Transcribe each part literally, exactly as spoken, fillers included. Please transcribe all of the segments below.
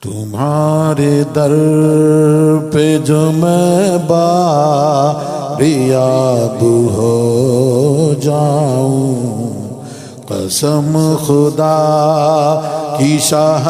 تمہارے در پہ جو میں باریاب ہو جاؤں، قسم خدا کی شاہ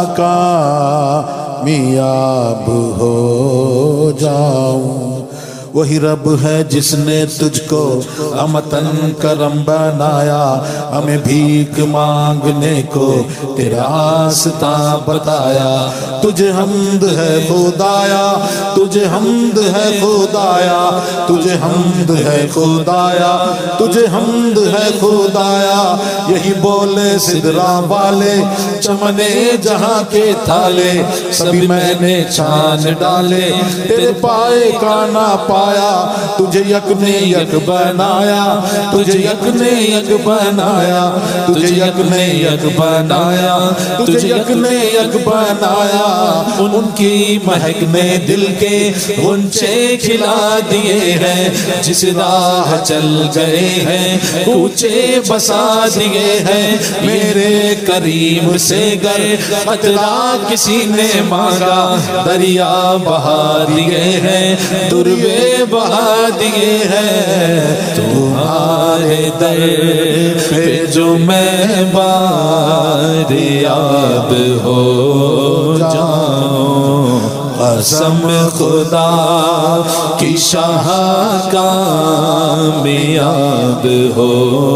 کامیاب ہو جاؤں۔ وہی رب ہے جس نے تجھ کو امتن کرم بنایا، ہمیں بھیک مانگنے کو تیرا راستہ بتایا۔ تجھے حمد ہے خدایا، تجھے حمد ہے خدایا، تجھے حمد ہے خدایا، تجھے حمد ہے خدایا۔ یہی بولے سدرا والے چمنے جہاں کے تھالے، سبھی میں نے چھان ڈالے تیرے پائے کا نہ پایا۔ تجھے یک نے یک بنایا، تجھے یک نے یک بنایا، تجھے یک نے یک بنایا، تجھے یک نے یک بنایا۔ ان کی مہک نے دل کے غنچے کھلا دیے ہیں، جس راہ چل گئے ہیں کوچے بسا دیے ہیں۔ میرے کریم سے گر قطرہ کسی نے مانگا، دریا بہا دیے ہیں، دروے بہا دیے ہیں۔ تمہارے در پہ جو میں باریاب ہو جاؤں، قسم خدا کی شاہ کامیاب ہو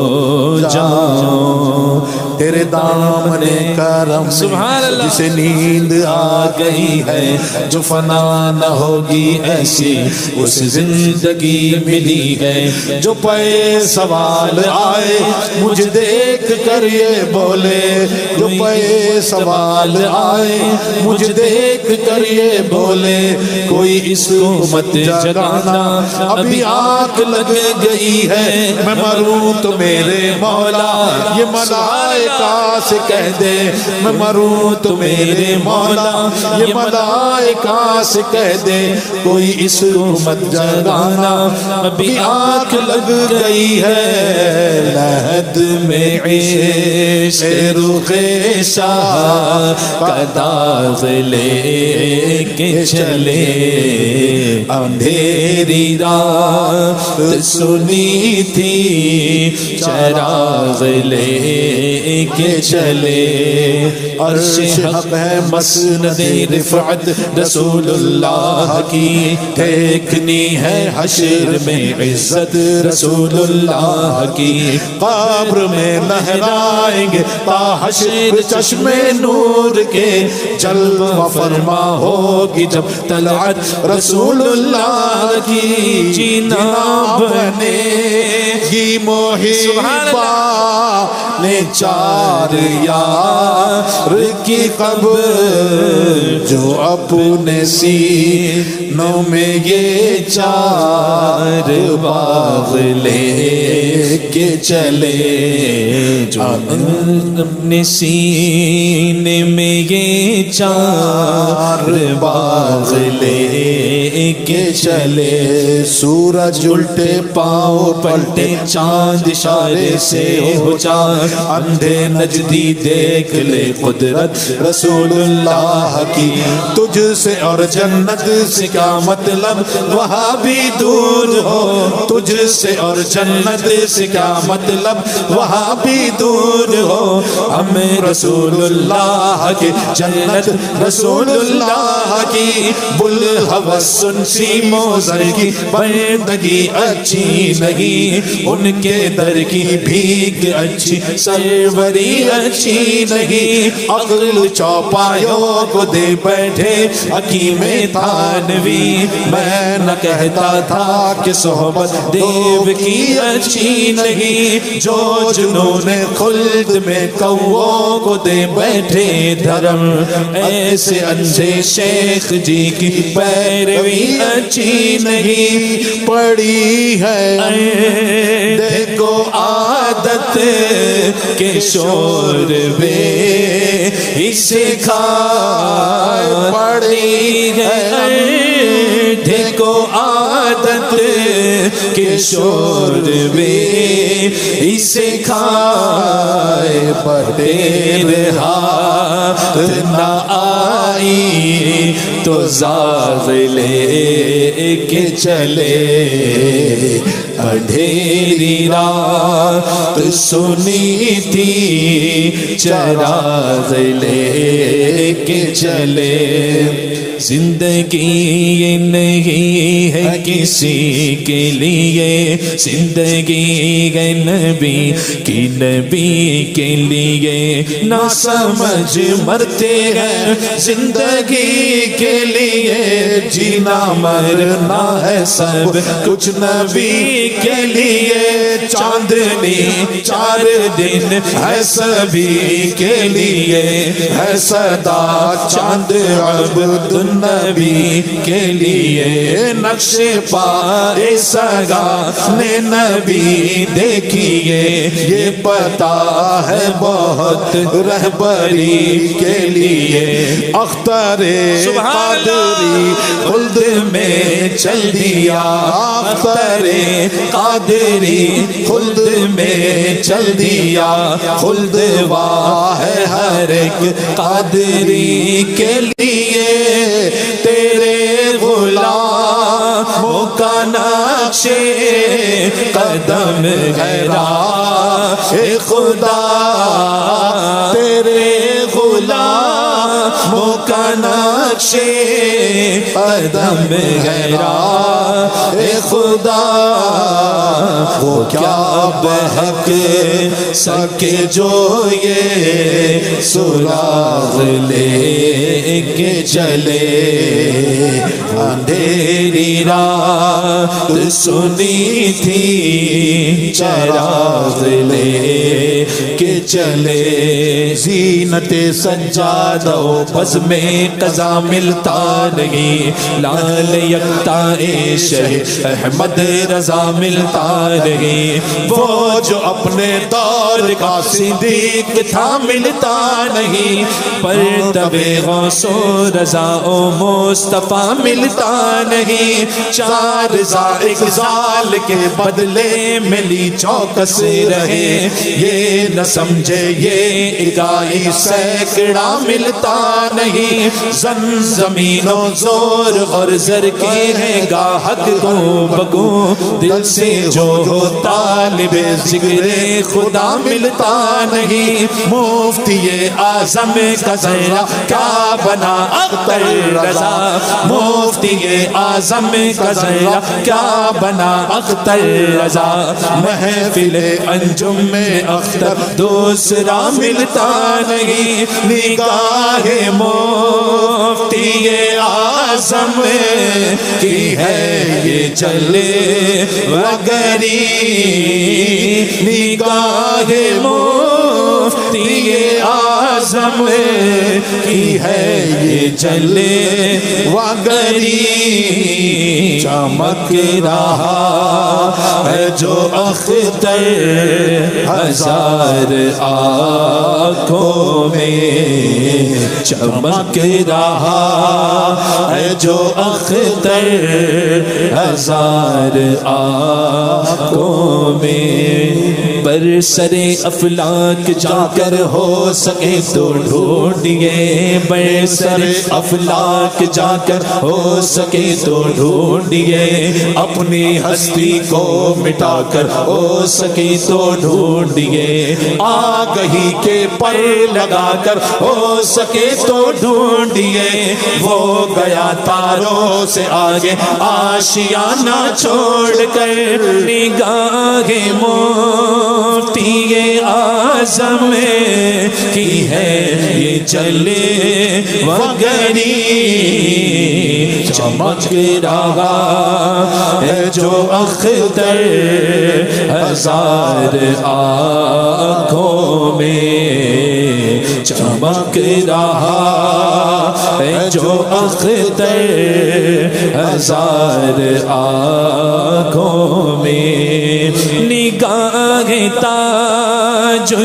جاؤں۔ تیرے دامن کرم جسے نیند آ گئی ہے، جو فنا نہ ہوگی ایسی اس زندگی ملی ہے۔ جو پے سوال آئے مجھے دیکھ کر یہ بولے، جو پے سوال آئے مجھے دیکھ کر یہ بولے، کوئی اس کو مت جگانا ابھی آنکھ لگ گئی ہے۔ میں مروں تو میرے مولا یہ ملائکہ سے کہہ دے، میں مروں تو میرے مولا یہ ملائکہ سے کہہ دے، کوئی اس کو مت جگانا ابھی آنکھ لگ گئی ہے۔ لحد میں عشق رخ شاہ کا داغ لے کے چلے، اندھیری رات سنی تھی چراغ لے کے چلے۔ عرش حق ہے مسند رفعت رسول اللہ کی، دیکھنی ہے حشر میں عزت رسول اللہ کی۔ قبر میں لہرائیں گے تا حشر چشم نور کے، جلوہ فرما ہوگی جب طلعت رسول اللہ کی۔ جینا بنے گی محبہ نے چار یار کی قبر، جو اپنے سینوں میں یہ چار باغ لے کے چلے، جو اپنے سینے میں یہ چار باغ لے کے چلے۔ سورج الٹے پاؤں پلٹے چاند اشارے سے ہو چاند، اندھے نجدی دیکھ لے قدرت رسول اللہ کی۔ تجھ سے اور جنت سے کیا مطلب وہاں بھی دور ہو، تجھ سے اور جنت سے کیا مطلب وہاں بھی دور ہو۔ ہمیں رسول اللہ کی جنت رسول اللہ کی، بلحوث سنسی موزر کی بندگی اچھی نہیں، ان کے در کی بھیک اچھی سروری اچھی نہیں۔ عقل چوپایوں کو دے بیٹھے حکیم تھانوی، میں نہ کہتا تھا کہ صحبت دیو کی اچھی نہیں۔ جو جنون خلد میں کووں کو دے بیٹھے دھرم، ایسے اندھے شیخ جی کی پیروی اچھی نہیں۔ پڑی ہے دیکھو عادت کے شور بے اسے کھائے، پڑی ہے دیکھو عادت کے شور بے اسے کھائے، پر تیرے ہاتھ نہ آئے آئی تو زاغ لے کے چلے، اندھیری رات سنی تھی چراغ لے کے چلے۔ زندگی یہ نہیں ہے کسی کے لیے، زندگی ہے نبی کی نبی کے لیے، نہ سمجھ مرتے ہیں زندگی کے لیے، جینا مرنا ہے سب کچھ نبی کے لیے، چاندنی چار دن ہے سبھی کے لیے، ہے صدا چاند عبد النبی کے لیے، نقش پا سگا نے نبی دیکھیے، یہ پتا ہے بہت رہبری کے لیے، اختر قادری خلد میں چل دیا، اختر قادری خلد میں چل دیا، خلد واہ ہے ہر ایک قادری کے لیے، تیرے غلاموں کا نقش قدم ہے راہ خدا، تیرے غلاموں کا نقش قدم ہے راہ خدا، وہ کیا بہک سکے جو یہ سراغ لے کے چلے، اندھیری رات سنی تھی چراغ لے کے چلے، زینت سجادہ و بزم قضا ملتا نہیں، لال یکتا عشق احمد رضا ملتا نہیں، وہ جو اپنے دور کا صدیق تھا ملتا نہیں، پر تب غوث و رضا و مصطفیٰ ملتا نہیں، چار ایک سال کے بدلے ملی چوکس رہے، یہ نہ سمجھے یہ اکائی سینکڑا ملتا نہیں، زن زمین و زور اور زر کے ہیں گاہک کو بگو، دل سے جو ہو طالب ذکر خدا ملتا نہیں، مفتی اعظم کا ذرا کیا بنا اختر رضا، مفتی اعظم کا ذرا کیا بنا اختر رضا، محفل انجم میں اختر دوسرا ملتا نہیں، نگاہ مفتی اعظم کی ہے یہ چلے وگری، نگاہ مفتی اعظم کی ہے یہ چلے وگری، چمک رہا ہے جو اختر ہزار آنکھوں میں، چمک رہا ہے جو اختر ہزار آنکھوں میں، برسر افلاک جا کر ہو سکے تو ڈھونڈیے، برسر افلاک جا کر ہو سکے تو ڈھونڈیے، اپنی ہستی کو مٹا کر ہو سکے تو ڈھونڈیے، آگہی کے پر لگا کر ہو سکے تو ڈھونڈیے، وہ گیا تاروں سے آگے آشیانہ چھوڑ کر، نگاہ مفتی اعظم کی ہے یہ چلے وگری، چمک رہا ہے جو اختر ہزار آنکھوں میں، چمک رہا ہے جو اختر ہزار آنکھوں میں، نگاہ تاج جو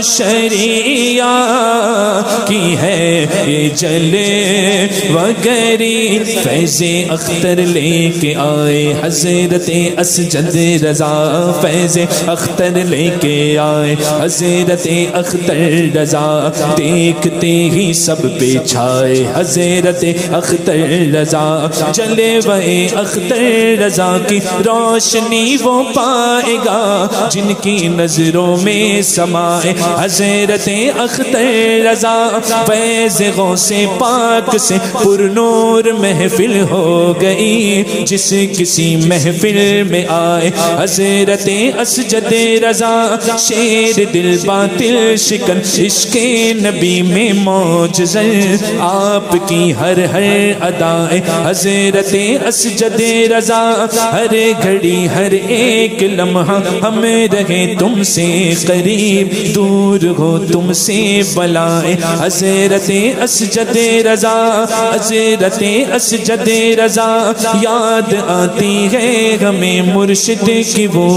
شریعہ کی ہے یہ جلے وگری فیض اختر لے کے آئے حضرت اسجد رضا فیض اختر لے کے آئے حضرت اختر رضا دیکھتے ہی سب پہ چھائے حضرت اختر رضا جلے وے اختر رضا کی روشنی وہ پائے گا جن کی نظروں میں سمائے حضرت اختر رضا فیض غوث پاک سے پر نور محفل ہو گئی جس کسی محفل میں آئے حضرت اسجد رضا شیر دل باطل شکن عشق نبی میں معجزہ آپ کی ہر ہر ادائے حضرت اسجد رضا ہر گھڑی ہر ایک لمحہ ہم رہے تم سے قریب دور ہو تم سے بلائے حضرت اسجد رضا حضرت اسجد رضا یاد آتی ہے ہمیں مرشد کی وہ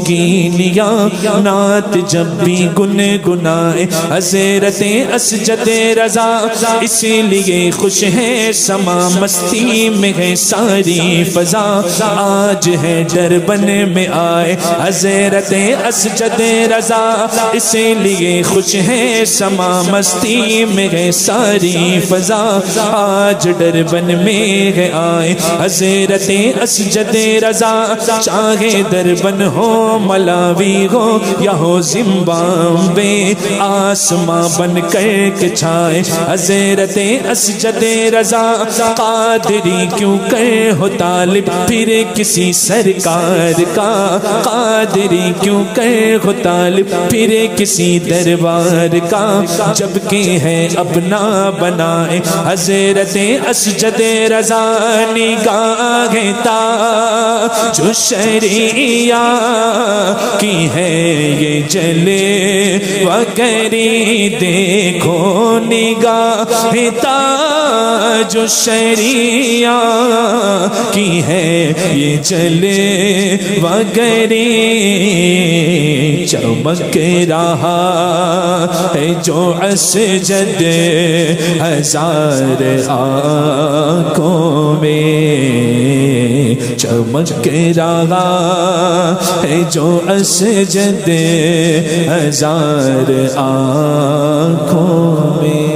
رنگینیاں نعت جب بھی گنگنائے حضرت اسجد رضا اسی لیے خوش ہے سما مستی میں ہے ساری فضا آج ہے دربن میں آئے حضرت اسجد رضا اسی لیے خوش ہے سما مستی میں ہے ساری فضا آج دربن میں ہے آئے حضرت اسجد رضا چاہے دربن ہو ملاوی ہو یا ہو زمبابوے آسماں بن کر کے چھائے حضرت اسجد رضا قادری کیوں کر ہو طالب پھر کسی سرکار کا قادری کیوں کر ہو طالب پھر کسی دربار کا جبکہ ہے اپنا بنائے حضرت اسجد رضا نگاہ تا جو شریعہ کی ہے یہ جلے وگری دیکھو نگاہ تا جو شریعہ کی ہے یہ جلے وگری چمک رہا ہے جو اسجد ہزار آنکھوں میں چمک رہا ہے جو اسجد ہزار آنکھوں میں